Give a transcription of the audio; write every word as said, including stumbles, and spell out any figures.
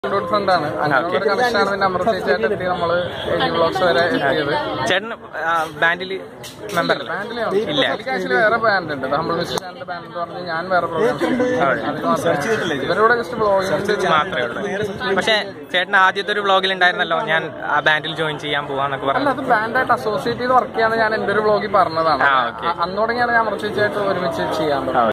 ഫ്രണ്ടാണ് അങ്ങനെ കണക്ഷനാണ് പിന്നെ അമൃതേച്ചായിട്ട് എത്തി നമ്മള് വ്ളോഗ്സ് വരെ എത്തിയത്. ചേട്ടൻ ബാൻഡിൽ മെമ്പർ ഇല്ല? ആക്ച്വലി വേറെ ബാൻഡ് ഉണ്ട്, നമ്മൾ മിസ്റ്റർ ബാൻഡ് എന്ന് പറഞ്ഞ് ഞാൻ വേറെ പ്രോഗ്രാം ഇവരോട് ജസ്റ്റ് ബ്ലോഗിംഗ് മാത്രമേ ഉള്ളൂ. പക്ഷെ ചേട്ടൻ ആദ്യത്തെ ഒരു വ്ളോഗിൽ ഉണ്ടായിരുന്നല്ലോ, ഞാൻ ആ ബാൻഡിൽ ജോയിൻ ചെയ്യാൻ പോവാന്നൊക്കെ പറഞ്ഞു. അല്ല, അത് ബാൻഡായിട്ട് അസോസിയേറ്റ് ചെയ്ത് വർക്ക് ചെയ്യാന്ന് ഞാൻ എന്റെ ഒരു വ്ളോഗിൽ പറഞ്ഞതാണ്. അന്ന് തുടങ്ങിയാണ് ഞാൻ അമൃതേച്ചായിട്ട് ഒരുമിച്ച് ചെയ്യാൻ പറ്റും.